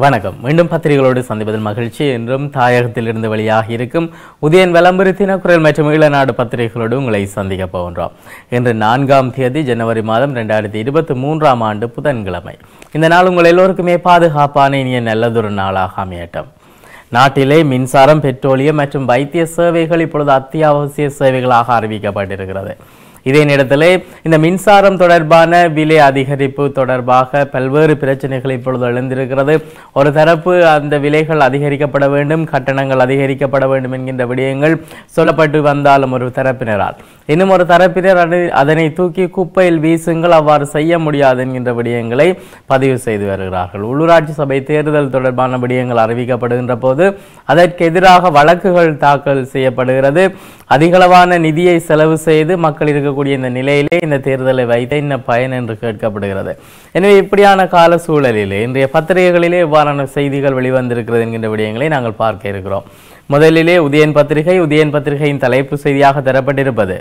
வணக்கம். மீண்டும் பத்திரிகைகளோடு சந்திப்பதில் மகிழ்ச்சி. என்றும் தாயகத்திலிருந்து வெளியாகி இருக்கும் உதயன் விளம்பர தினக்குரல் மற்றும் ஈழநாடு பத்திரிகைகளோடு உங்களை சந்திக்க போகின்றோம். இன்று 4ஆம் தேதி ஜனவரி மாதம் 2023ஆம் ஆண்டு புதன்கிழமை. இந்த நாள் உங்கள் எல்லோருக்குமே பாதுகாப்பான இனிய நல்லதொரு நாளாக அமையட்டும். நாட்டிலே மின்சாரம், பெட்ரோலியம் மற்றும் வைத்திய சேவைகள் இப்பொழுது அத்தியாவசிய சேவைகளாக அறிவிக்கப்பட்டிருக்கிறது. இதே நேரத்திலே இந்த மின்சாரம் தொடர்பான விலை அதிகரிப்பு தொடர்பாக பல்வேறு பிரச்சனைகள் இப்பொழுது எழுந்திருக்கிறது. ஒரு தரப்பு அந்த விலைகள் அதிகரிக்கப்பட வேண்டும், கட்டணங்கள் அதிகரிக்கப்பட வேண்டும் என்கின்ற விடயங்கள் சொல்லப்பட்டு வந்தாலும் ஒரு தரப்பினரால், இன்னும் ஒரு தரப்பினர் அதனை தூக்கி குப்பையில் வீசுங்கள், அவ்வாறு செய்ய முடியாது என்கின்ற விடயங்களை பதிவு செய்து வருகிறார்கள். உள்ளூராட்சி சபை தேர்தல் தொடர்பான விடயங்கள் அறிவிக்கப்படுகின்ற போது அதற்கு எதிராக வழக்குகள் தாக்கல் செய்யப்படுகிறது. அதிகளவான நிதியை செலவு செய்து மக்கள் இருக்கக்கூடிய இந்த நிலையிலே இந்த தேர்தலை வைத்த என்ன பயன் என்று கேட்கப்படுகிறது. எனவே இப்படியான கால சூழலிலே இன்றைய பத்திரிகைகளிலே எவ்வாறான செய்திகள் வெளிவந்திருக்கிறது என்கின்ற விடயங்களை நாங்கள் பார்க்க இருக்கிறோம். முதலிலே உதயன் பத்திரிகையின் தலைப்பு செய்தியாக தரப்பட்டிருப்பது,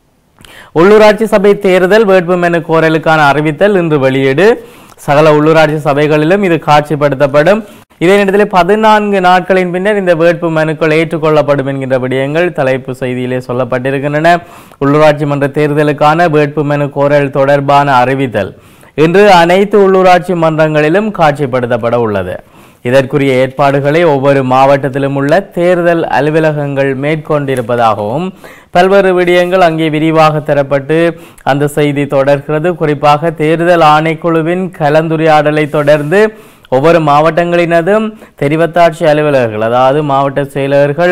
உள்ளூராட்சி சபை தேர்தல் வேட்புமனு கோரலுக்கான அறிவித்தல் இன்று வெளியீடு. சகல உள்ளூராட்சி சபைகளிலும் இது காட்சிப்படுத்தப்படும். இதே நேரத்தில் 14 நாட்களின் பின்னர் இந்த வேட்பு மனுக்கள் ஏற்றுக்கொள்ளப்படும் என்கின்ற விடயங்கள் தலைப்பு செய்தியிலே சொல்லப்பட்டிருக்கின்றன. உள்ளூராட்சி மன்ற தேர்தலுக்கான வேட்பு மனு கோரல் தொடர்பான அறிவித்தல் இன்று அனைத்து உள்ளூராட்சி மன்றங்களிலும் காட்சிப்படுத்தப்பட உள்ளது. இதற்குரிய ஏற்பாடுகளை ஒவ்வொரு மாவட்டத்திலும் உள்ள தேர்தல் அலுவலகங்கள் மேற்கொண்டிருப்பதாகவும் பல்வேறு விடயங்கள் அங்கே விரிவாக தரப்பட்டு அந்த செய்தி தொடர்கிறது. குறிப்பாக தேர்தல் ஆணைக்குழுவின் கலந்துரையாடலை தொடர்ந்து ஒவ்வொரு மாவட்டங்களினதும் தெரிவத்தாட்சி அலுவலர்கள், அதாவது மாவட்ட செயலர்கள்,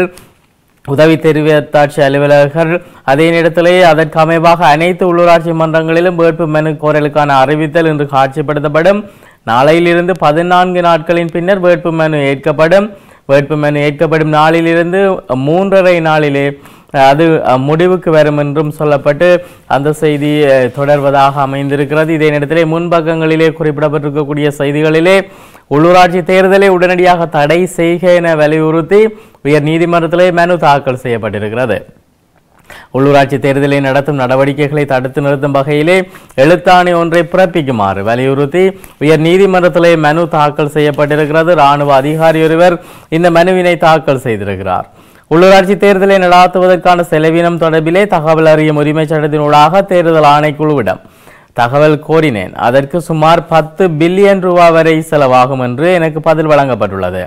உதவி தெரிவத்தாட்சி அலுவலர்கள், அதே நேரத்திலே அதற்கு அமைவாக அனைத்து உள்ளூராட்சி மன்றங்களிலும் வேட்பு மனு கோரலுக்கான அறிவித்தல் இன்று காட்சிப்படுத்தப்படும். நாளையிலிருந்து 14 நாட்களின் பின்னர் வேட்புமனு ஏற்கப்படும். வேட்புமனு ஏற்கப்படும் நாளிலிருந்து 3.5 நாளிலே அது முடிவுக்கு வரும் என்றும் சொல்லப்பட்டு அந்த செய்தி தொடர்வதாக அமைந்திருக்கிறது. இதே நேரத்திலே முன்பக்கங்களிலே குறிப்பிடப்பட்டிருக்கக்கூடிய செய்திகளிலே உள்ளூராட்சி தேர்தலை உடனடியாக தடை செய்க என வலியுறுத்தி உயர் நீதிமன்றத்திலே மனு தாக்கல் செய்யப்பட்டிருக்கிறது. உள்ளூராட்சி தேர்தலை நடத்தும் நடவடிக்கைகளை தடுத்து நிறுத்தும் வகையிலே எழுத்தாணை ஒன்றை பிறப்பிக்குமாறு வலியுறுத்தி உயர் நீதிமன்றத்திலே மனு தாக்கல் செய்யப்பட்டிருக்கிறது. இராணுவ அதிகாரி ஒருவர் இந்த மனுவினை தாக்கல் செய்திருக்கிறார். உள்ளூராட்சி தேர்தலை நடாத்துவதற்கான செலவினம் தொடர்பிலே தகவல் அறியும் உரிமை சட்டத்தினூடாக தேர்தல் ஆணைக்குழுவிடம் தகவல் கோரினேன். அதற்கு சுமார் 10 பில்லியன் ரூபாய் வரை செலவாகும் என்று எனக்கு பதில் வழங்கப்பட்டுள்ளது.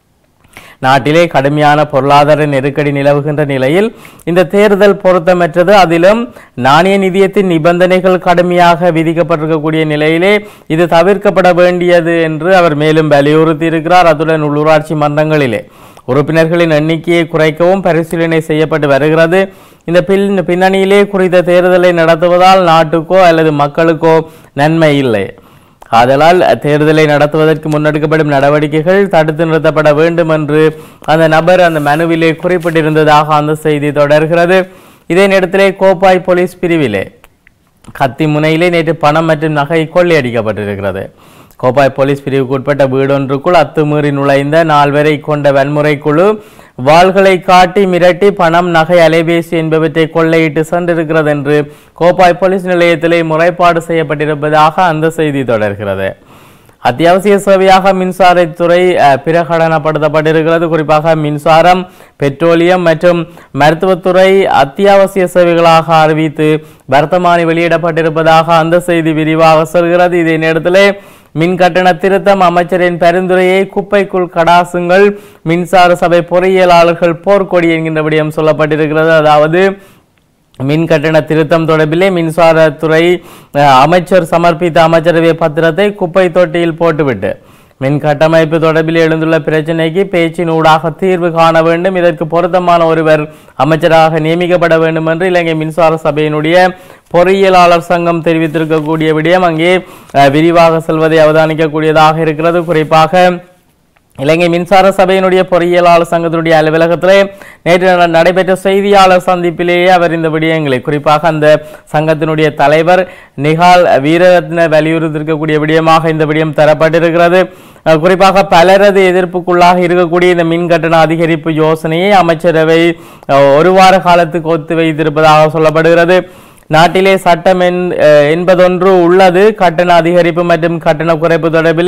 நாட்டிலே கடுமையான பொருளாதார நெருக்கடி நிலவுகின்ற நிலையில் இந்த தேர்தல் பொருத்தமற்றது. அதிலும் நாணய நிதியத்தின் நிபந்தனைகள் கடுமையாக விதிக்கப்பட்டிருக்கக்கூடிய நிலையிலே இது தவிர்க்கப்பட வேண்டியது என்று அவர் மேலும் வலியுறுத்தி இருக்கிறார். அத்துடன் உள்ளூராட்சி மன்றங்களிலே உறுப்பினர்களின் எண்ணிக்கையை குறைக்கவும் பரிசீலனை செய்யப்பட்டு வருகிறது. இந்த பின்னணியிலே குறித்த தேர்தலை நடத்துவதால் நாட்டுக்கோ அல்லது மக்களுக்கோ நன்மை இல்லை. ஆதலால் தேர்தலை நடத்துவதற்கு முன்னெடுக்கப்படும் நடவடிக்கைகள் தடுத்து நிறுத்தப்பட வேண்டும் என்று அந்த நபர் அந்த மனுவிலே குறிப்பிட்டிருந்ததாக அந்த செய்தி தொடர்கிறது. இதே நேரத்திலே கோப்பாய் போலீஸ் பிரிவிலே கத்தி முனையிலே நேற்று பணம் மற்றும் நகை கொள்ளையடிக்கப்பட்டிருக்கிறது. கோப்பாய் போலீஸ் பிரிவுக்கு உட்பட்ட வீடொன்றுக்குள் அத்துமீறி நுழைந்த 4 பேரை கொண்ட வன்முறை குழு வாள்களை காட்டி மிரட்டி பணம், நகை, அலைபேசி என்பவற்றை கொள்ளையிட்டு சென்றிருக்கிறது என்று கோப்பாய் போலீஸ் நிலையத்திலே முறைப்பாடு செய்யப்பட்டிருப்பதாக அந்த செய்தி தொடர்கிறது. அத்தியாவசிய சேவையாக மின்சாரத்துறை பிரகடனப்படுத்தப்பட்டிருக்கிறது. குறிப்பாக மின்சாரம், பெட்ரோலியம் மற்றும் மருத்துவத்துறை அத்தியாவசிய சேவைகளாக அறிவித்து வர்த்தமானி வெளியிடப்பட்டிருப்பதாக அந்த செய்தி விரிவாக சொல்கிறது. இதே நேரத்திலே மின் கட்டண திருத்தம் அமைச்சரின் பரிந்துரையை குப்பைக்குள் கடாசுங்கள், மின்சார சபை பொறியியலாளர்கள் போர்க்கொடி என்கின்ற விடயம் சொல்லப்பட்டிருக்கிறது. அதாவது மின் கட்டண திருத்தம் தொடர்பிலே மின்சாரத்துறை அமைச்சர் சமர்ப்பித்த அமைச்சரவை பத்திரத்தை குப்பை தொட்டியில் போட்டுவிட்டு மின் கட்டமைப்பு தொடர்பில் எழுந்துள்ள பிரச்சினைக்கு பேச்சின் ஊடாக தீர்வு காண வேண்டும். இதற்கு பொருத்தமான ஒருவர் அமைச்சராக நியமிக்கப்பட வேண்டும் என்று இலங்கை மின்சார சபையினுடைய பொறியியலாளர் சங்கம் தெரிவித்திருக்கக்கூடிய விடயம் அங்கே விரிவாக செல்வதை அவதானிக்கக்கூடியதாக இருக்கிறது. குறிப்பாக இலங்கை மின்சார சபையினுடைய பொறியியலாளர் சங்கத்தினுடைய அலுவலகத்திலே நேற்று நடைபெற்ற செய்தியாளர் சந்திப்பிலேயே அவர் இந்த விடயங்களை, குறிப்பாக அந்த சங்கத்தினுடைய தலைவர் நிகால் வீரரத்ன வலியுறுத்திருக்கக்கூடிய விடயமாக இந்த விடயம் தரப்பட்டிருக்கிறது. குறிப்பாக பலரது எதிர்ப்புக்குள்ளாக இருக்கக்கூடிய இந்த மின் கட்டண அதிகரிப்பு யோசனையை அமைச்சரவை ஒரு வார காலத்துக்கு ஒத்தி வைத்திருப்பதாக சொல்லப்படுகிறது. நாட்டிலே சட்டம் என்பதொன்று உள்ளது. கட்டண அதிகரிப்பு மற்றும் கட்டண குறைப்பு தொடர்பிலே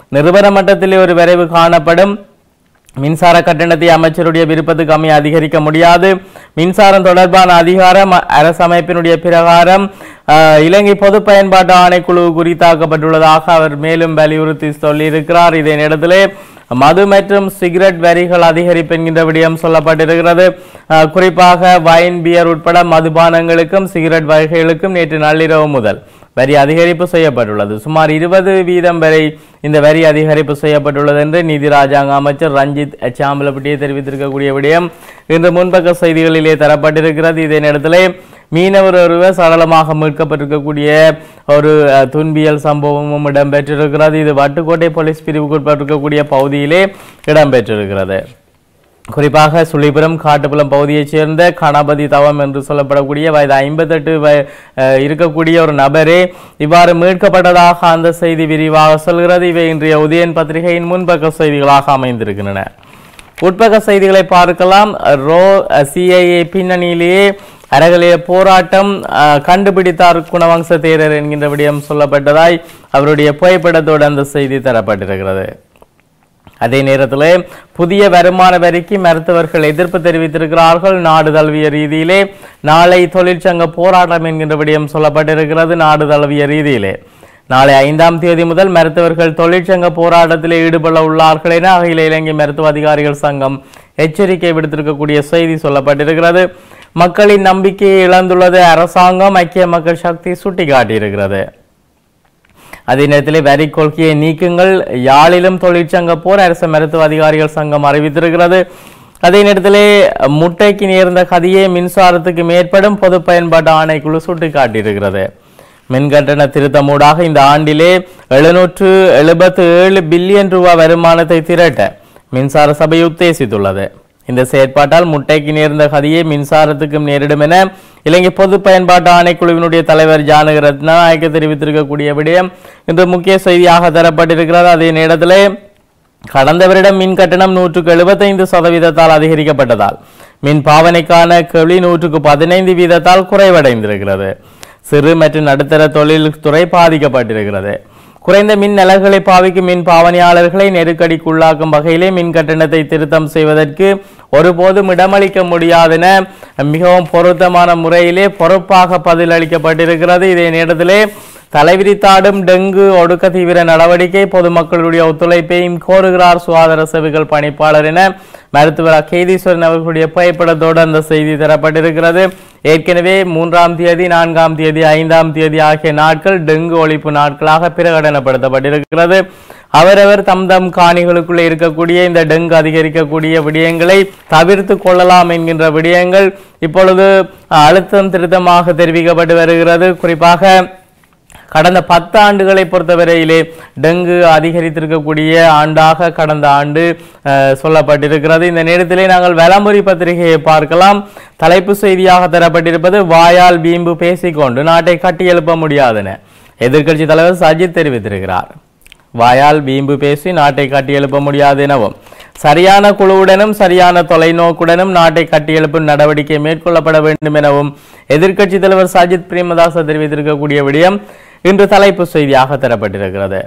நிறுவன மட்டத்திலே ஒரு வரைவு காணப்படும். மின்சார கட்டணத்தை அமைச்சருடைய விருப்பத்துக்கு அமைய அதிகரிக்க முடியாது. மின்சாரம் தொடர்பான அதிகாரம் அரசமைப்பினுடைய பிரகாரம் இலங்கை பொது பயன்பாட்டு ஆணைக்குழு குறித்தாக்கப்பட்டுள்ளதாக அவர் மேலும் வலியுறுத்தி சொல்லியிருக்கிறார். இதே நேரத்திலே மது மற்றும் சிகரெட் வரிகள் அதிகரிப்பு என்கின்ற விடயம் சொல்லப்பட்டிருக்கிறது. குறிப்பாக வைன், பியர் உட்பட மதுபானங்களுக்கும் சிகரெட் வகைகளுக்கும் நேற்று நள்ளிரவு முதல் வரி அதிகரிப்பு செய்யப்பட்டுள்ளது. சுமார் 20% வரை இந்த வரி அதிகரிப்பு செய்யப்பட்டுள்ளது என்று நீதி ராஜாங்க அமைச்சர் ரஞ்சித் சாம்பலப்பட்டியை தெரிவித்திருக்கக்கூடிய விடயம் இன்று முன்பக்க செய்திகளிலே தரப்பட்டிருக்கிறது. இதே நேரத்திலே மீனவர் ஒருவர் சடலமாக மீட்கப்பட்டிருக்கக்கூடிய ஒரு துன்பியல் சம்பவமும் இடம்பெற்றிருக்கிறது. இது வட்டுக்கோட்டை போலீஸ் பிரிவுக்குட்பட்டிருக்கக்கூடிய பகுதியிலே இடம்பெற்றிருக்கிறது. குறிப்பாக சுழிபுரம் காட்டுப்புலம் பகுதியைச் சேர்ந்த கணபதி தவம் என்று சொல்லப்படக்கூடிய வயது 58 இருக்கக்கூடிய ஒரு நபரே இவ்வாறு மீட்கப்பட்டதாக அந்த செய்தி விரிவாக சொல்கிறது. இவை இன்றைய உதயன் பத்திரிகையின் முன்பக்க செய்திகளாக அமைந்திருக்கின்றன. உட்பக்க செய்திகளை பார்க்கலாம். சிஐஏ பின்னணியிலேயே அரகலைய போராட்டம் கண்டுபிடித்தார் குணவம்ச தேரர் என்கின்ற விடயம் சொல்லப்பட்டதாய் அவருடைய புகைப்படத்தோடு அந்த செய்தி தரப்பட்டிருக்கிறது. அதே நேரத்தில் புதிய வருமான வரிக்கு மருத்துவர்கள் எதிர்ப்பு தெரிவித்திருக்கிறார்கள். நாடு தழுவிய ரீதியிலே நாளை தொழிற்சங்க போராட்டம் என்கின்ற விடயம் சொல்லப்பட்டிருக்கிறது. நாடு தழுவிய ரீதியிலே நாளை 5ஆம் தேதி முதல் மருத்துவர்கள் தொழிற்சங்க போராட்டத்திலே ஈடுபட உள்ளார்கள் என அகில இலங்கை மருத்துவ அதிகாரிகள் சங்கம் எச்சரிக்கை விடுத்திருக்கக்கூடிய செய்தி சொல்லப்பட்டிருக்கிறது. மக்களின் நம்பிக்கையை இழந்துள்ளது அரசாங்கம், ஐக்கிய மக்கள் சக்தி சுட்டிக்காட்டியிருக்கிறது. அதே நேரத்தில் வரி கொள்கையை நீக்குங்கள், யாழிலும் தொழிற்சங்க போர் அரசு மருத்துவ அதிகாரிகள் சங்கம் அறிவித்திருக்கிறது. அதே நேரத்திலே முட்டைக்கு நேர்ந்த கதியை மின்சாரத்துக்கு மேற்படும் பொது பயன்பாட்டு ஆணைக்குழு சுட்டிக்காட்டியிருக்கிறது. மின்கட்டண திருத்தமூடாக இந்த ஆண்டிலே 777 பில்லியன் ரூபாய் வருமானத்தை திரட்ட மின்சார சபை உத்தேசித்துள்ளது. இந்த செயற்பாட்டால் முட்டைக்கு நேர்ந்த கதியை மின்சாரத்துக்கும் நேரிடும் என இலங்கை பொது பயன்பாட்டு ஆணைக்குழுவினுடைய தலைவர் ஜானக ரத்நாயக்க தெரிவித்திருக்கக்கூடிய விடயம் இன்று முக்கிய செய்தியாக தரப்பட்டிருக்கிறது. அதே நேரத்திலே கடந்த வருடம் மின் கட்டணம் 175% அதிகரிக்கப்பட்டதால் மின் பாவனைக்கான கேள்வி 115% குறைவடைந்திருக்கிறது. சிறு மற்றும் நடுத்தர தொழில் துறை பாதிக்கப்பட்டிருக்கிறது. குறைந்த மின் நிலங்களை பாவிக்கும் மின் பாவனையாளர்களை நெருக்கடிக்குள்ளாக்கும் வகையிலே மின் கட்டணத்தை திருத்தம் செய்வதற்கு ஒருபோதும் இடமளிக்க முடியாதென மிகவும் பொருத்தமான முறையிலே பொறுப்பாக பதிலளிக்கப்பட்டிருக்கிறது. இதே நேரத்திலே தலைவிரித்தாடும் டெங்கு ஒடுக்க தீவிர நடவடிக்கை, பொதுமக்களுடைய ஒத்துழைப்பையும் கோருகிறார் சுகாதார சேவைகள் பணிப்பாளர் என மருத்துவர் கேதீஸ்வரன் அவர்களுடைய புகைப்படத்தோடு அந்த செய்தி தரப்பட்டிருக்கிறது. ஏற்கனவே 3ஆம் தேதி, 4ஆம் தேதி, 5ஆம் தேதி ஆகிய நாட்கள் டெங்கு ஒழிப்பு நாட்களாக பிரகடனப்படுத்தப்பட்டிருக்கிறது. அவரவர் தம் காணிகளுக்குள்ளே இருக்கக்கூடிய இந்த டெங்கு அதிகரிக்கக்கூடிய விடயங்களை தவிர்த்து கொள்ளலாம் என்கின்ற விடயங்கள் இப்பொழுது அழுத்தம் திருத்தமாக தெரிவிக்கப்பட்டு வருகிறது. குறிப்பாக கடந்த 10 ஆண்டுகளை பொறுத்தவரையிலே டெங்கு அதிகரித்திருக்கக்கூடிய ஆண்டாக கடந்த ஆண்டு சொல்லப்பட்டிருக்கிறது. இந்த நேரத்திலே நாங்கள் வலம்புரி பத்திரிகையை பார்க்கலாம். தலைப்பு செய்தியாக தரப்பட்டிருப்பது வாயால் வீம்பு பேசிக்கொண்டு நாட்டை கட்டியெழுப்ப முடியாதென எதிர்க்கட்சி தலைவர் சஜித் தெரிவித்திருக்கிறார். வாயால் வீம்பு பேசி நாட்டை கட்டியெழுப்ப முடியாது எனவும் சரியான குழுவுடனும் சரியான தொலைநோக்குடனும் நாட்டை கட்டியெழுப்பும் நடவடிக்கை மேற்கொள்ளப்பட வேண்டும் எனவும் எதிர்க்கட்சி தலைவர் சஜித் பிரேமதாச தெரிவித்திருக்கக்கூடிய விடயம் இன்று தலைப்பு செய்தியாக தரப்பட்டிருக்கிறது.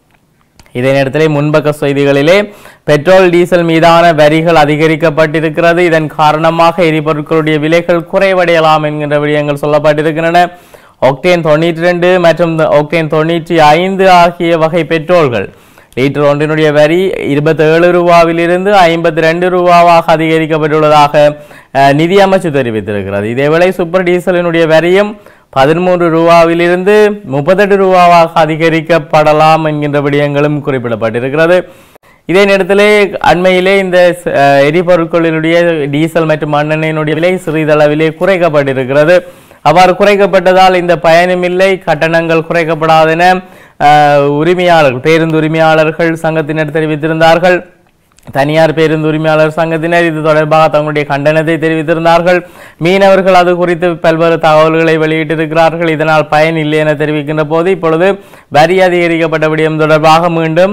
இதே நேரத்தில் முன்பக்க செய்திகளிலே பெட்ரோல் டீசல் மீதான வரிகள் அதிகரிக்கப்பட்டிருக்கிறது. இதன் காரணமாக எரிபொருட்களுடைய விலைகள் குறைவடையலாம் என்கின்ற விடயங்கள் சொல்லப்பட்டிருக்கின்றன. ஒக்டேன் 92 மற்றும் ஒக்டேன் 95 ஆகிய வகை பெட்ரோல்கள் லிட்டர் ஒன்றினுடைய வரி 27 ரூபாவிலிருந்து 52 ரூபாவாக அதிகரிக்கப்பட்டுள்ளதாக நிதி அமைச்சு தெரிவித்திருக்கிறது. இதேவேளை சூப்பர் டீசலினுடைய வரியும் 13 ரூபாவிலிருந்து 38 ரூபாவாக அதிகரிக்கப்படலாம் என்கின்ற விடயங்களும் குறிப்பிடப்பட்டிருக்கிறது. இதே நேரத்திலே அண்மையிலே இந்த எரிபொருட்களினுடைய டீசல் மற்றும் மண்ணெண்ணெயினுடைய விலை சிறிதளவிலே குறைக்கப்பட்டிருக்கிறது. அவ்வாறு குறைக்கப்பட்டதால் இந்த பயனுமில்லை, கட்டணங்கள் குறைக்கப்படாதென உரிமையாளர்கள் பேருந்து உரிமையாளர்கள் சங்கத்தினர் தெரிவித்திருந்தார்கள். தனியார் பேருந்து உரிமையாளர் சங்கத்தினர் இது தொடர்பாக தங்களுடைய கண்டனத்தை தெரிவித்திருந்தார்கள். மீனவர்கள் அது குறித்து பல்வேறு தகவல்களை வெளியிட்டிருக்கிறார்கள். இதனால் பயன் இல்லை என தெரிவிக்கின்ற போது இப்பொழுது வரி அதிகரிக்கப்பட்ட விடயம் தொடர்பாக மீண்டும்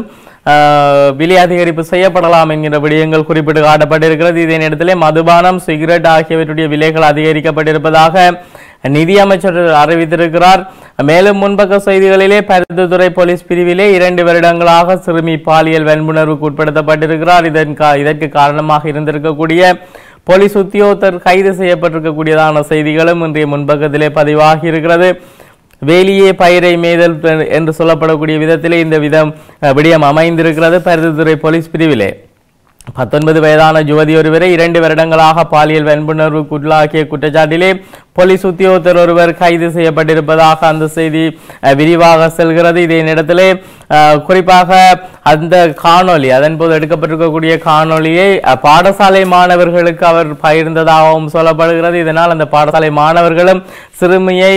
விலை அதிகரிப்பு செய்யப்படலாம் என்கின்ற விடயங்கள் குறிப்பிட்டு காட்டப்பட்டிருக்கிறது. இதே நேரத்திலே மதுபானம், சிகரெட் ஆகியவற்றுடைய விலைகள் அதிகரிக்கப்பட்டிருப்பதாக நிதியமைச்சர் அறிவித்திருக்கிறார். மேலும் முன்பக்க செய்திகளிலே பருத்தித்துறை போலீஸ் பிரிவிலே 2 வருடங்களாக சிறுமி பாலியல் வன்புணர்வுக்கு உட்படுத்தப்பட்டிருக்கிறார். இதற்கு காரணமாக இருந்திருக்கக்கூடிய போலீஸ் உத்தியோகத்தர் கைது செய்யப்பட்டிருக்கக்கூடியதான செய்திகளும் இன்றைய முன்பக்கத்திலே பதிவாகி இருக்கிறது. வேலியே பயிரை மேதல் என்று சொல்லப்படக்கூடிய விதத்திலே இந்த விடயம் அமைந்திருக்கிறது. பருத்தித்துறை போலீஸ் பிரிவிலே 19 வயதான யுவதி ஒருவரை 2 வருடங்களாக பாலியல் வன்புணர்வுக்கு உள்ளாக்கிய குற்றச்சாட்டிலே போலீஸ் உத்தியோகத்தர் ஒருவர் கைது செய்யப்பட்டிருப்பதாக அந்த செய்தி விரிவாக செல்கிறது. இதே நேரத்திலே குறிப்பாக அந்த காணொலி, அதன் போது எடுக்கப்பட்டிருக்கக்கூடிய காணொலியை பாடசாலை மாணவர்களுக்கு அவர் பகிர்ந்ததாகவும் சொல்லப்படுகிறது. இதனால் அந்த பாடசாலை மாணவர்களும் சிறுமியை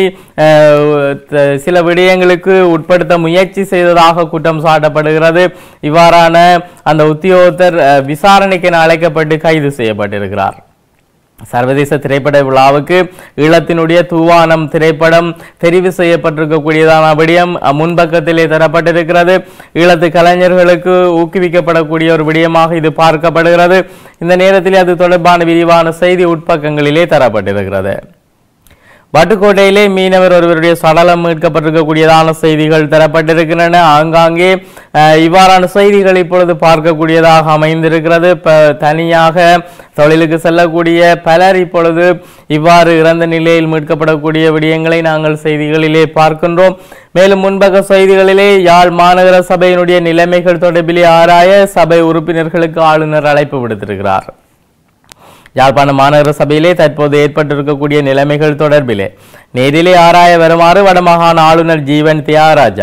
சில விடயங்களுக்கு உட்படுத்த முயற்சி செய்ததாக குற்றம் சாட்டப்படுகிறது. இவ்வாறான அந்த உத்தியோகத்தர் விசாரணைக்கு அழைக்கப்பட்டு கைது செய்யப்பட்டிருக்கிறார். சர்வதேச திரைப்பட விழாவுக்கு ஈழத்தினுடைய தூவானம் திரைப்படம் தெரிவு செய்யப்பட்டிருக்கக்கூடியதான விடயம் முன்பக்கத்திலே தரப்பட்டிருக்கிறது. ஈழத்து கலைஞர்களுக்கு ஊக்குவிக்கப்படக்கூடிய ஒரு விடயமாக இது பார்க்கப்படுகிறது. இந்த நேரத்தில் அது தொடர்பான விரிவான செய்தி உட்பக்கங்களிலே தரப்பட்டிருக்கிறது. வட்டுக்கோட்டையிலே மீனவர் ஒருவருடைய சடலம் மீட்கப்பட்டிருக்கக்கூடியதான செய்திகள் தரப்பட்டிருக்கின்றன. ஆங்காங்கே இவ்வாறான செய்திகள் இப்பொழுது பார்க்கக்கூடியதாக அமைந்திருக்கிறது. தனியாக தொழிலுக்கு செல்லக்கூடிய பலர் இப்பொழுது இவ்வாறு இறந்த நிலையில் மீட்கப்படக்கூடிய விடயங்களை நாங்கள் செய்திகளிலே பார்க்கின்றோம். மேலும் முன்பக்க செய்திகளிலே யாழ் மாநகர சபையினுடைய நிலைமைகள் தொடர்பிலே ஆராய சபை உறுப்பினர்களுக்கு ஆளுநர் அழைப்பு விடுத்திருக்கிறார். யாழ்ப்பாண மாநகர சபையிலே தற்போது ஏற்பட்டிருக்கக்கூடிய நிலைமைகள் தொடர்பிலே நேரிலே ஆராய வருமாறு வடமாகாண ஆளுநர் ஜீவன் தியாகராஜா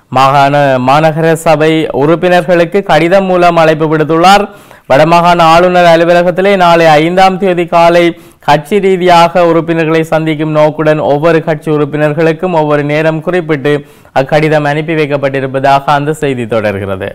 மாநகர சபை உறுப்பினர்களுக்கு கடிதம் மூலம் அழைப்பு விடுத்துள்ளார். வடமாகாண ஆளுநர் அலுவலகத்திலே நாளை 5ஆம் தேதி காலை கட்சி ரீதியாக உறுப்பினர்களை சந்திக்கும் நோக்குடன் ஒவ்வொரு கட்சி உறுப்பினர்களுக்கும் ஒவ்வொரு நேரம் குறிப்பிட்டு அக்கடிதம் அனுப்பி வைக்கப்பட்டிருப்பதாக அந்த செய்தி தொடர்கிறது.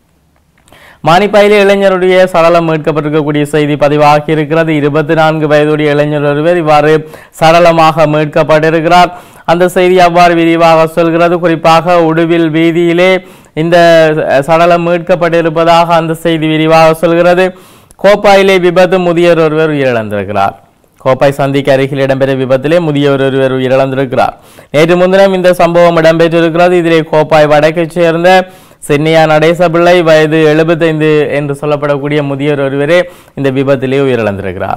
மானிப்பாயிலே இளைஞருடைய சடலம் மீட்கப்பட்டிருக்கக்கூடிய செய்தி பதிவாகி இருக்கிறது. 24 வயதுடைய இளைஞர் ஒருவர் இவ்வாறு சடலமாக மீட்கப்பட்டிருக்கிறார். அந்த செய்தி அவ்வாறு விரிவாக சொல்கிறது. குறிப்பாக உடுவில் வீதியிலே இந்த சடலம் மீட்கப்பட்டிருப்பதாக அந்த செய்தி விரிவாக சொல்கிறது. கோப்பாயிலே விபத்து, முதியவர் ஒருவர் உயிரிழந்திருக்கிறார். கோப்பாய் சந்திக்கு அருகில் இடம்பெற்ற விபத்திலே முதியவர் ஒருவர் உயிரிழந்திருக்கிறார். நேற்று முன்தினம் இந்த சம்பவம் இடம்பெற்றிருக்கிறது. இதிலே கோப்பாய் வடக்கை சேர்ந்த சென்னையா நடேசபிள்ளை வயது 75 என்று சொல்லப்படக்கூடிய முதியவர் ஒருவரே இந்த விபத்திலே உயிரிழந்திருக்கிறார்.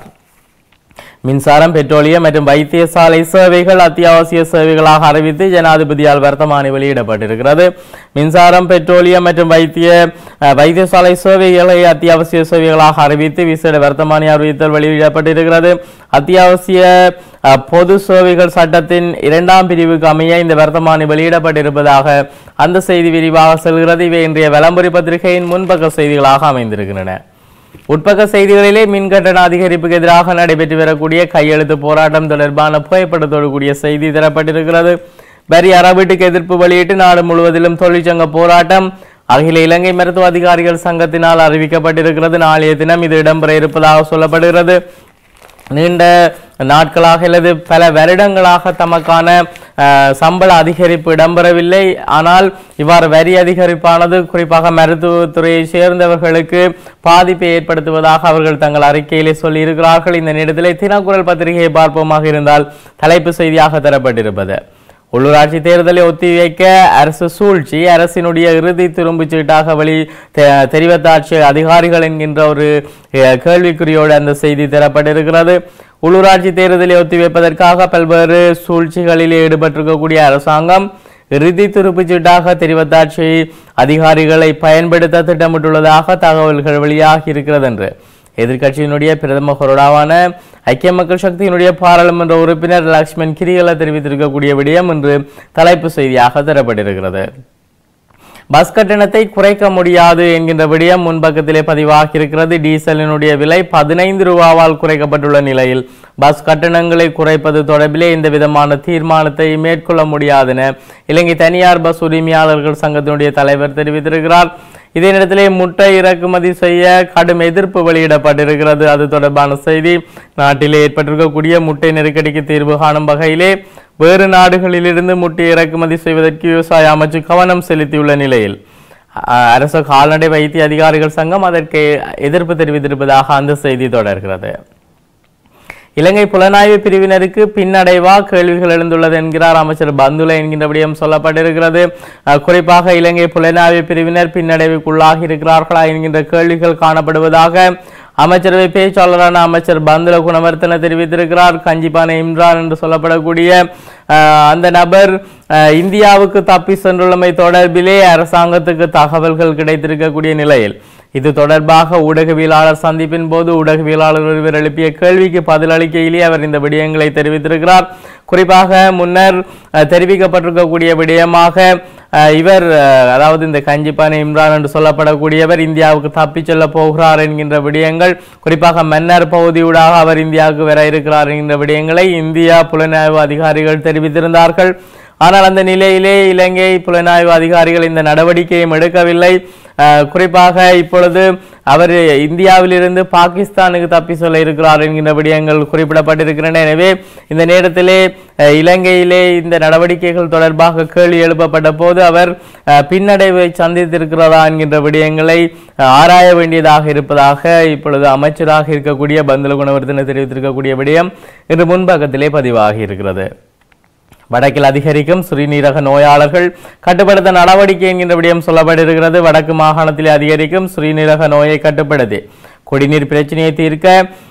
மின்சாரம், பெட்ரோலியம் மற்றும் வைத்தியசாலை சேவைகள் அத்தியாவசிய சேவைகளாக அறிவித்து ஜனாதிபதியால் வர்த்தமானி வெளியிடப்பட்டிருக்கிறது. மின்சாரம், பெட்ரோலியம் மற்றும் வைத்தியசாலை சேவைகளை அத்தியாவசிய சேவைகளாக அறிவித்து விசேட வர்த்தமானி அறிவித்தல் வெளியிடப்பட்டிருக்கிறது. அத்தியாவசிய பொது சேவைகள் சட்டத்தின் 2ஆம் பிரிவுக்கு அமைய இந்த வர்த்தமானி வெளியிடப்பட்டிருப்பதாக அந்த செய்தி விரிவாக செல்கிறது. இவை இன்றைய விளம்பரி பத்திரிகையின் முன்பக்க செய்திகளாக அமைந்திருக்கின்றன. உட்பக்க செய்திகளிலே மின்கட்டண அதிகரிப்புக்கு எதிராக நடைபெற்று வரக்கூடிய கையெழுத்து போராட்டம் தொடர்பான புகைப்படத்தோடு கூடிய செய்தி தரப்பட்டிருக்கிறது. வரி அறவீட்டுக்கு எதிர்ப்பு வெளியிட்டு நாடு முழுவதிலும் தொழிற்சங்க போராட்டம் அகில இலங்கை மருத்துவ அதிகாரிகள் சங்கத்தினால் அறிவிக்கப்பட்டிருக்கிறது. நாளைய தினம் இது இடம்பெற இருப்பதாக சொல்லப்படுகிறது. நீண்ட நாட்களாக அல்லது பல வருடங்களாக தமக்கான சம்பள அதிகரிப்பு இடம்பெறவில்லை. ஆனால் இவ்வாறு வரி அதிகரிப்பானது குறிப்பாக மருத்துவத்துறையை சேர்ந்தவர்களுக்கு பாதிப்பை ஏற்படுத்துவதாக அவர்கள் தங்கள் அறிக்கையிலே சொல்லி இருக்கிறார்கள். இந்த நேரத்திலே தினக்குரல் பத்திரிகையை பார்ப்போமாக இருந்தால் தலைப்பு செய்தியாக தரப்பட்டிருப்பது உள்ளூராட்சி தேர்தலை ஒத்திவைக்க அரசு சூழ்ச்சி, அரசினுடைய இறுதி திரும்புச் சீட்டாக தெரிவித்தாட்சி அதிகாரிகள் என்கின்ற ஒரு கேள்விக்குறியோடு அந்த செய்தி தரப்பட்டிருக்கிறது. உள்ளூராட்சி தேர்தலை ஒத்திவைப்பதற்காக பல்வேறு சூழ்ச்சிகளில் ஈடுபட்டிருக்கக்கூடிய அரசாங்கம் இறுதி திருப்புச் சீட்டாக தெரிவித்தாட்சி அதிகாரிகளை பயன்படுத்த திட்டமிட்டுள்ளதாக தகவல்கள் வெளியாகி இருக்கிறது என்று எதிர்கட்சியினுடைய பிரதம கொறடாவான ஐக்கிய மக்கள் சக்தியினுடைய பாராளுமன்ற உறுப்பினர் லக்ஷ்மன் கிரிகல தெரிவித்திருக்கக்கூடிய விடயம் இன்று தலைப்பு செய்தியாக தரப்பட்டிருக்கிறது. பஸ் கட்டணத்தை குறைக்க முடியாது என்கின்ற விடயம் முன்பக்கத்திலே பதிவாகி இருக்கிறது. டீசலினுடைய விலை 15 ரூபாவால் குறைக்கப்பட்டுள்ள நிலையில் பஸ் கட்டணங்களை குறைப்பது தொடர்பிலே எந்த விதமான தீர்மானத்தை மேற்கொள்ள முடியாது என இலங்கை தனியார் பஸ் உரிமையாளர்கள் சங்கத்தினுடைய தலைவர் தெரிவித்திருக்கிறார். இதே நேரத்திலே முட்டை இறக்குமதி செய்ய கடும் எதிர்ப்பு வெளியிடப்பட்டிருக்கிறது. அது தொடர்பான செய்தி நாட்டிலே ஏற்பட்டிருக்கக்கூடிய முட்டை நெருக்கடிக்கு தீர்வு காணும் வகையிலே வேறு நாடுகளிலிருந்து முட்டை இறக்குமதி செய்வதற்கு விவசாய அமைச்சு கவனம் செலுத்தியுள்ள நிலையில் அரசு கால்நடை வைத்திய அதிகாரிகள் சங்கம் அதற்கு எதிர்ப்பு தெரிவித்திருப்பதாக அந்த செய்தி தொடர்கிறது. இலங்கை புலனாய்வு பிரிவினருக்கு பின்னடைவா கேள்விகள் எழுந்துள்ளது என்கிறார் அமைச்சர் பந்துல என்கின்ற விடயம் சொல்லப்பட்டிருக்கிறது. குறிப்பாக இலங்கை புலனாய்வு பிரிவினர் பின்னடைவுக்குள்ளாகி இருக்கிறார்களா என்கின்ற கேள்விகள் காணப்படுவதாக அமைச்சரவை பேச்சாளரான அமைச்சர் பந்துல குணவர்த்தன தெரிவித்திருக்கிறார். கஞ்சிபானை இம்ரான் என்று சொல்லப்படக்கூடிய அந்த நபர் இந்தியாவுக்கு தப்பி சென்றுள்ளமை தொடர்பிலே அரசாங்கத்துக்கு தகவல்கள் கிடைத்திருக்கக்கூடிய நிலையில் இது தொடர்பாக ஊடகவியலாளர் சந்திப்பின் போது ஊடகவியலாளர் ஒருவர் எழுப்பிய கேள்விக்கு பதிலளிக்கையிலே அவர் இந்த விடயங்களை தெரிவித்திருக்கிறார். குறிப்பாக முன்னர் தெரிவிக்கப்பட்டிருக்கக்கூடிய விடயமாக இவர் அதாவது இந்த கஞ்சிபானை இம்ரான் என்று சொல்லப்படக்கூடியவர் இந்தியாவுக்கு தப்பி செல்ல போகிறார் என்கின்ற விடயங்கள், குறிப்பாக மன்னர் பகுதியூடாக அவர் இந்தியாவுக்கு வர இருக்கிறார் என்கின்ற விடயங்களை இந்தியா புலனாய்வு அதிகாரிகள் தெரிவித்திருந்தார்கள். ஆனால் அந்த நிலையிலே இலங்கை புலனாய்வு அதிகாரிகள் இந்த நடவடிக்கையும் எடுக்கவில்லை. குறிப்பாக இப்பொழுது அவர் இந்தியாவிலிருந்து பாகிஸ்தானுக்கு தப்பி செல்ல இருக்கிறார் என்கின்ற விடயங்கள் குறிப்பிடப்பட்டிருக்கின்றன. எனவே இந்த நேரத்திலே இலங்கையிலே இந்த நடவடிக்கைகள் தொடர்பாக கேள்வி எழுப்பப்பட்ட போது அவர் பின்னடைவை சந்தித்திருக்கிறதா என்கின்ற விடயங்களை ஆராய வேண்டியதாக இருப்பதாக இப்பொழுது அமைச்சராக இருக்கக்கூடிய பந்துல குணவர்தன தெரிவித்திருக்கக்கூடிய விடயம் இன்று முன்பக்கத்திலே பதிவாகி இருக்கிறது. வடக்கில் அதிகரிக்கும் சிறுநீரக நோயாளர்கள் கட்டுப்படுத்த நடவடிக்கை என்கின்ற விடயம் சொல்லப்பட்டிருக்கிறது. வடக்கு மாகாணத்தில் அதிகரிக்கும் சிறுநீரக நோயை கட்டுப்படுத்தி குடிநீர் பிரச்சனையை தீர்க்க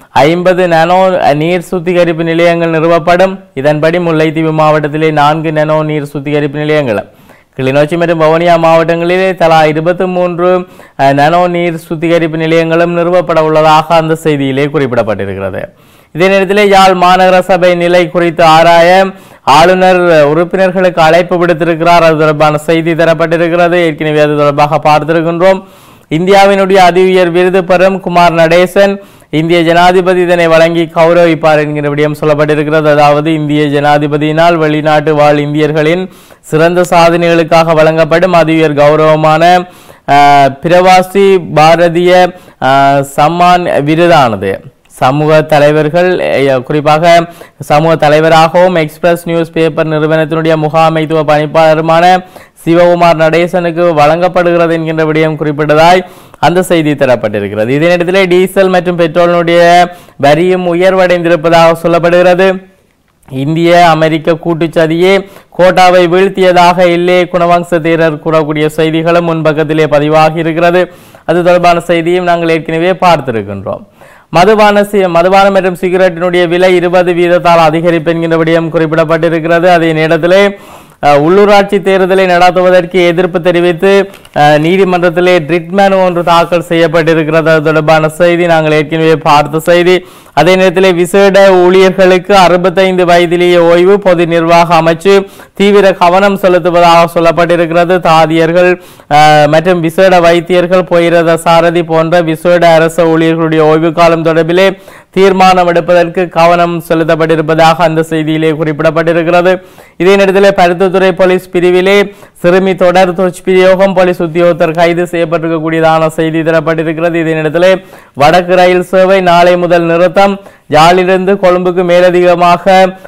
50 நானோ நீர் சுத்திகரிப்பு நிலையங்கள் நிறுவப்படும். இதன்படி முல்லைத்தீவு மாவட்டத்திலே 4 நானோ நீர் சுத்திகரிப்பு நிலையங்கள், கிளிநொச்சி மற்றும் வவுனியா மாவட்டங்களிலே தலா 23 நானோ நீர் சுத்திகரிப்பு நிலையங்களும் நிறுவப்பட உள்ளதாக அந்த செய்தியிலே குறிப்பிடப்பட்டிருக்கிறது. இதே நேரத்தில் யாழ் மாநகர சபை நிலை குறித்து ஆராய ஆளுநர் உறுப்பினர்களுக்கு அழைப்பு விடுத்திருக்கிறார். அது தொடர்பான செய்தி தரப்பட்டிருக்கிறது. ஏற்கனவே அது தொடர்பாக பார்த்திருக்கின்றோம். இந்தியாவினுடைய அதி உயர் விருது பெறும் குமார் நடேசன் இந்திய ஜனாதிபதி இதனை வழங்கி கௌரவிப்பார் என்கிற விடயம் சொல்லப்பட்டிருக்கிறது. அதாவது இந்திய ஜனாதிபதியினால் வெளிநாட்டு வாழ் இந்தியர்களின் சிறந்த சாதனைகளுக்காக வழங்கப்படும் அதி உயர் கௌரவமான பிரவாசி பாரதிய சம்மான் விருதானது சமூக தலைவர்கள், குறிப்பாக சமூக தலைவராகவும் எக்ஸ்பிரஸ் நியூஸ் பேப்பர் நிறுவனத்தினுடைய முகாமைத்துவ பணிப்பாளருமான சிவகுமார் நடேசனுக்கு வழங்கப்படுகிறது என்கின்ற விடயம் குறிப்பிட்டதாய் அந்த செய்தி தரப்பட்டிருக்கிறது. இதே நேரத்தில் டீசல் மற்றும் பெட்ரோலினுடைய வரியும் உயர்வடைந்திருப்பதாக சொல்லப்படுகிறது. இந்திய அமெரிக்க கூட்டுச்சதியே கோட்டாவை வீழ்த்தியதாக இல்லே குணவம்ச தேரர் கூறக்கூடிய செய்திகளும் முன்பக்கத்திலே பதிவாகி இருக்கிறது. அது தொடர்பான செய்தியும் நாங்கள் ஏற்கனவே பார்த்திருக்கின்றோம். மதுபானம் மற்றும் சிகரெட்டினுடைய விலை 20% அதிகரிப்பு என்கின்ற விடயம் குறிப்பிடப்பட்டிருக்கிறது. அதே நேரத்திலே உள்ளூராட்சி தேர்தலை நடத்துவதற்கு எதிர்ப்பு தெரிவித்து நீதிமன்றத்திலே ரிட்மனு ஒன்று தாக்கல் செய்யப்பட்டிருக்கிறது. அது தொடர்பான செய்தி நாங்கள் ஏற்கனவே பார்த்த செய்தி. அதே நேரத்தில் விசேட ஊழியர்களுக்கு 65 வயதிலேயே ஓய்வு பொது நிர்வாக அமைச்சு தீவிர கவனம் செலுத்துவதாக சொல்லப்பட்டிருக்கிறது. தாதியர்கள் மற்றும் விசேட வைத்தியர்கள், பொய்ரத சாரதி போன்ற விசேட அரசு ஊழியர்களுடைய ஓய்வு காலம் தொடர்பிலே தீர்மானம் எடுப்பதற்கு கவனம் செலுத்தப்பட்டிருப்பதாக அந்த செய்தியிலே குறிப்பிடப்பட்டிருக்கிறது. இதே நேரத்தில் பருத்தித்துறை போலீஸ் பிரிவிலே சிறுமி தொடர் துஷ்பிரயோகம் போலீஸ் உத்தியோகத்தர் கைது செய்யப்பட்டிருக்கக்கூடியதான செய்தி தரப்பட்டிருக்கிறது. இதே நேரத்தில் வடக்கு ரயில் சேவை நாளை முதல் நிறுத்தம். யாழிலிருந்து கொழும்புக்கு மேலதிகமாக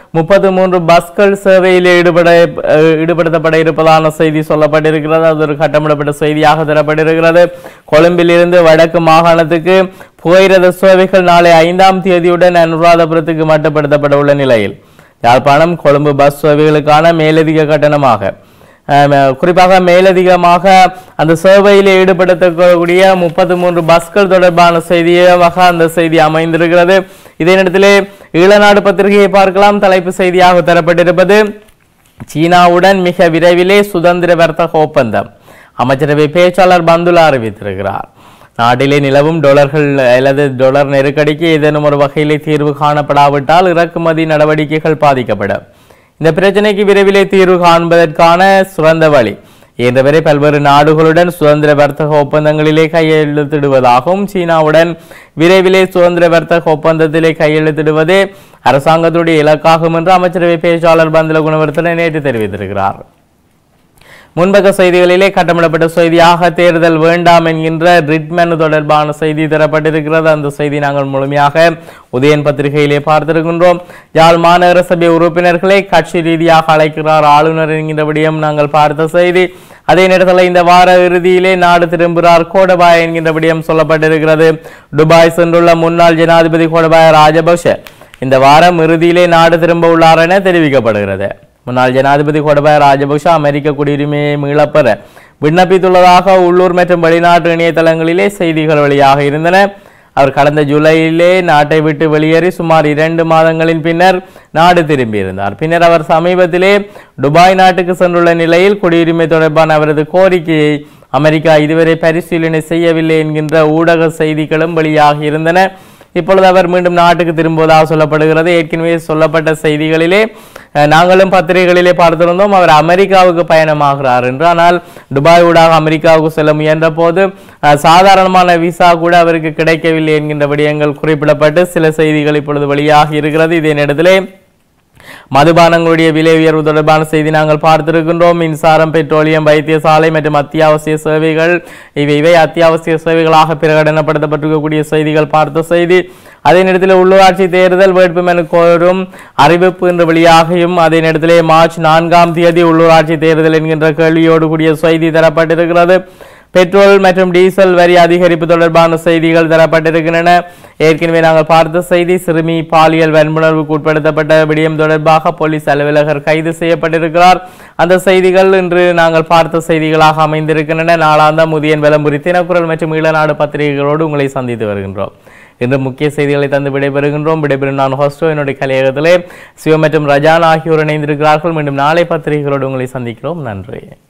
33 பஸ்கள் சேவையில் ஈடுபடுத்தப்பட இருப்பதான செய்தி சொல்லப்பட்டிருக்கிறது. அது ஒரு கட்டமிடப்பட்ட செய்தியாக தரப்பட்டிருக்கிறது. கொழும்பில் இருந்து வடக்கு மாகாணத்துக்கு புகையிரத சேவைகள் நாளை 5ஆம் தேதியுடன் அனுராதபுரத்துக்கு மட்டுப்படுத்தப்பட உள்ள நிலையில் யாழ்ப்பாணம் கொழும்பு பஸ் சேவைகளுக்கான மேலதிக கட்டணமாக குறிப்பாக மேலதிகமாக அந்த சேவையில் ஈடுபடுத்தக்கூடிய 33 பஸ்கள் தொடர்பான செய்தியாக அந்த செய்தி அமைந்திருக்கிறது. இதே நேரத்திலே ஈழநாடு பத்திரிகையை பார்க்கலாம். தலைப்பு செய்தியாக தரப்பட்டிருப்பது சீனாவுடன் மிக விரைவிலே சுதந்திர வர்த்தக ஒப்பந்தம். அமைச்சரவை பேச்சாளர் பந்துலா அறிவித்திருக்கிறார். நாட்டிலே நிலவும் டாலர் நெருக்கடிக்கு ஏதேனும் ஒரு வகையிலே தீர்வு காணப்படாவிட்டால் இறக்குமதி நடவடிக்கைகள் பாதிக்கப்படும். இந்த பிரச்சனைக்கு விரைவிலே தீர்வு காண்பதற்கான சிறந்த வழி என்றவரை பல்வேறு நாடுகளுடன் சுதந்திர வர்த்தக ஒப்பந்தங்களிலே கையெழுத்திடுவதாகவும் சீனாவுடன் விரைவிலே சுதந்திர வர்த்தக ஒப்பந்தத்திலே கையெழுத்திடுவதே அரசாங்கத்துடைய இலக்காகும் என்று அமைச்சரவை பேச்சாளர் பந்துல குணவர்த்தன நேற்று தெரிவித்திருக்கிறார். முன்பக்க செய்திகளிலே கட்டமிடப்பட்ட செய்தியாக தேர்தல் வேண்டாம் என்கின்ற ரிட்மனு தொடர்பான செய்தி தரப்பட்டிருக்கிறது. அந்த செய்தி நாங்கள் முழுமையாக உதயன் பத்திரிகையிலே பார்த்திருக்கின்றோம். யாழ் மாநகர சபை உறுப்பினர்களை கட்சி ரீதியாக அழைக்கிறார் ஆளுநர் என்கின்ற விடயம் நாங்கள் பார்த்த செய்தி. அதே நேரத்தில் இந்த வார இறுதியிலே நாடு திரும்புகிறார் கோடபாய என்கின்ற விடயம் சொல்லப்பட்டிருக்கிறது. துபாய் சென்றுள்ள முன்னாள் ஜனாதிபதி கோடபாய ராஜபக்ஷ இந்த வாரம் இறுதியிலே நாடு திரும்ப உள்ளார் என தெரிவிக்கப்படுகிறது. முன்னாள் ஜனாதிபதி கோட்டபாய ராஜபக்ஷ அமெரிக்க குடியுரிமையை மீளப்பெற விண்ணப்பித்துள்ளதாக உள்ளூர் மற்றும் வெளிநாட்டு இணையதளங்களிலே செய்திகள் வெளியாக இருந்தன. அவர் கடந்த ஜூலையிலே நாட்டை விட்டு வெளியேறி சுமார் 2 மாதங்களின் பின்னர் நாடு திரும்பியிருந்தார். பின்னர் அவர் சமீபத்திலே துபாய் நாட்டுக்கு சென்றுள்ள நிலையில் குடியுரிமை தொடர்பான அவரது கோரிக்கையை அமெரிக்கா இதுவரை பரிசீலனை செய்யவில்லை என்கின்ற ஊடக செய்திகளும் வெளியாகி இருந்தன. இப்பொழுது அவர் மீண்டும் நாட்டுக்கு திரும்புவதாக சொல்லப்படுகிறது. ஏற்கனவே சொல்லப்பட்ட செய்திகளிலே நாங்களும் பத்திரிகைகளிலே பார்த்திருந்தோம் அவர் அமெரிக்காவுக்கு பயணமாகிறார் என்று. ஆனால் துபாய் ஊடாக அமெரிக்காவுக்கு செல்ல முயன்ற போது சாதாரணமான விசா கூட அவருக்கு கிடைக்கவில்லை என்கின்ற விடயங்கள் குறிப்பிடப்பட்டு சில செய்திகள் இப்பொழுது வெளியாகி இருக்கிறது. இதே நேரத்திலே மதுபானங்களுடைய விலை உயர்வு தொடர்பான செய்தி நாங்கள் பார்த்திருக்கின்றோம். மின்சாரம், பெட்ரோலியம், வைத்தியசாலை மற்றும் அத்தியாவசிய சேவைகள் இவை அத்தியாவசிய சேவைகளாக பிரகடனப்படுத்தப்பட்டிருக்கக்கூடிய செய்திகள் பார்த்த செய்தி. அதே நேரத்தில் உள்ளூராட்சி தேர்தல் வேட்புமனு கோரும் அறிவிப்பு இன்று வெளியாகியும் அதே நேரத்திலே மார்ச் 4ஆம் தேதி உள்ளூராட்சி தேர்தல் என்கின்ற கேள்வியோடு கூடிய செய்தி தரப்பட்டிருக்கிறது. பெட்ரோல் மற்றும் டீசல் வரி அதிகரிப்பு தொடர்பான செய்திகள் தரப்பட்டிருக்கின்றன. ஏற்கனவே நாங்கள் பார்த்த செய்தி சிறுமி பாலியல் வன்புணர்வுக்கு உட்படுத்தப்பட்ட விடயம் தொடர்பாக போலீஸ் அலுவலகர் கைது செய்யப்பட்டிருக்கிறார். அந்த செய்திகள் இன்று நாங்கள் பார்த்த செய்திகளாக அமைந்திருக்கின்றன. நாளாந்தம் உதயன் விளம்பரி தினக்குரல் மற்றும் ஈழநாடு பத்திரிகைகளோடு உங்களை சந்தித்து வருகின்றோம். இன்று முக்கிய செய்திகளை தந்து விடைபெறுகின்றோம். விடைபெறும் நான் ஹோஸ்டோ என்னுடைய கலையகத்திலே சிவ மற்றும் ரஜான் ஆகியோர் இணைந்திருக்கிறார்கள். மீண்டும் நாளை பத்திரிகைகளோடு உங்களை சந்திக்கிறோம். நன்றி.